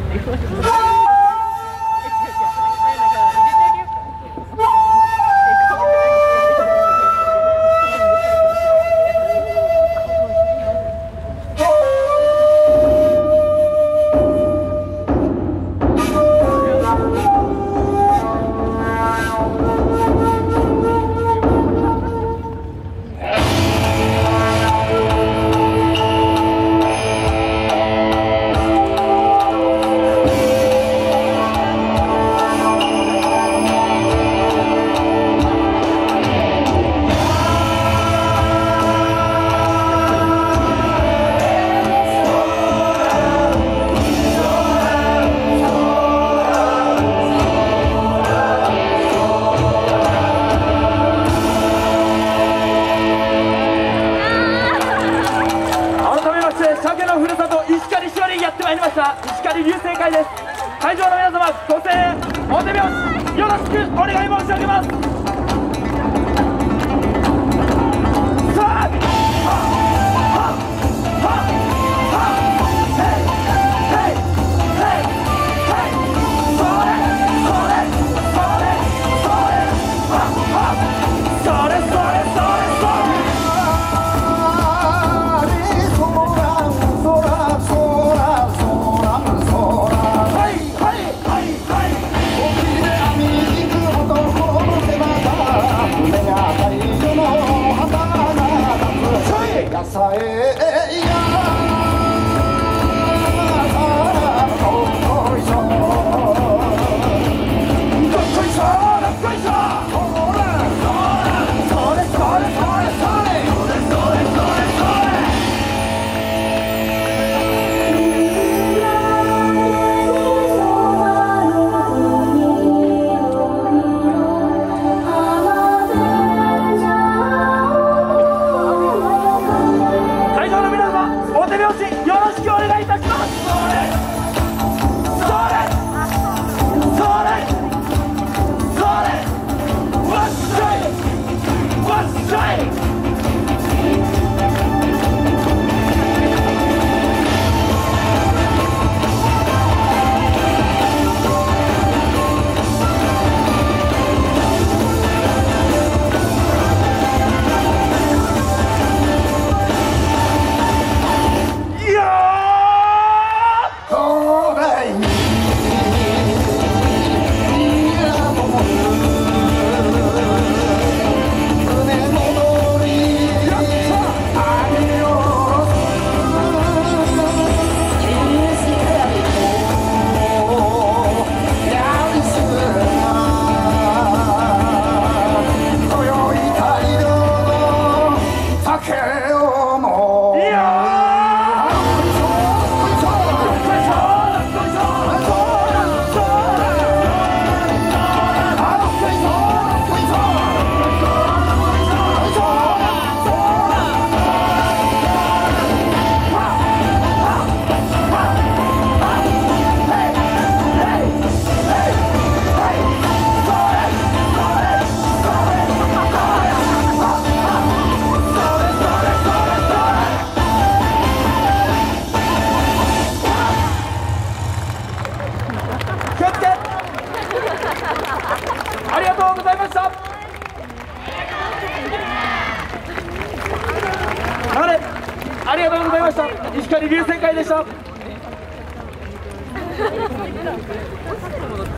のふるさと石狩市にやってまいりました石狩流星海です。会場の皆様、ご声援お手拍子よろしくお願い申し上げます。さあありがとうございました。ありがとうございました。石狩流星会でした。